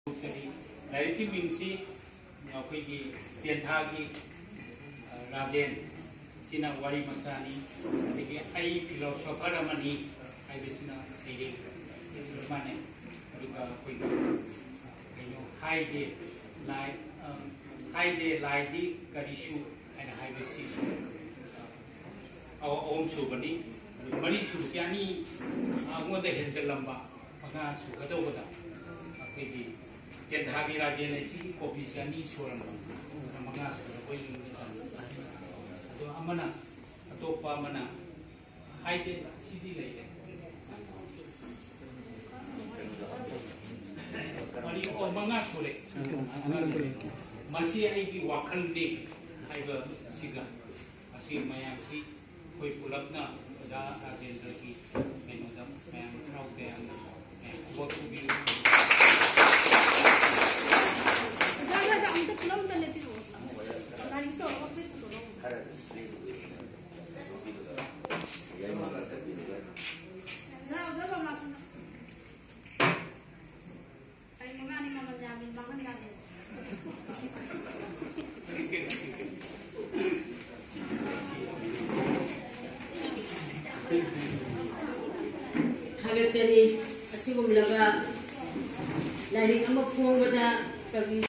like की मिंगसी अखोई की तेंथा की राजेन सिना वारी मसानी अदगी आई फिलोसोफर अमनी आई बिसिना सेरे माने अदुगा अखोई कइनो हाई दे लाइदी करिशु एंड हाई बिसि ओम सुबनी मरी सुसियानी आगोदे हेंजलंबा मगा सुगदोबदा अखोई की तेंथागी राजेन ऐसी कॉपी से नहीं सोरम मंगा सोर कोई तो अमना अतोपा मना हाइदे सीधी ले ले मरी और मंगा सोरे मसी आई की वाखल दे हाइबा सिगा असी मयाम सी कोई पुलपना दा राजेंद्र की मेनोदम मयाम क्राउड के अंदर बहुत भी Hagat sini asigum laga laring ang magpuong bada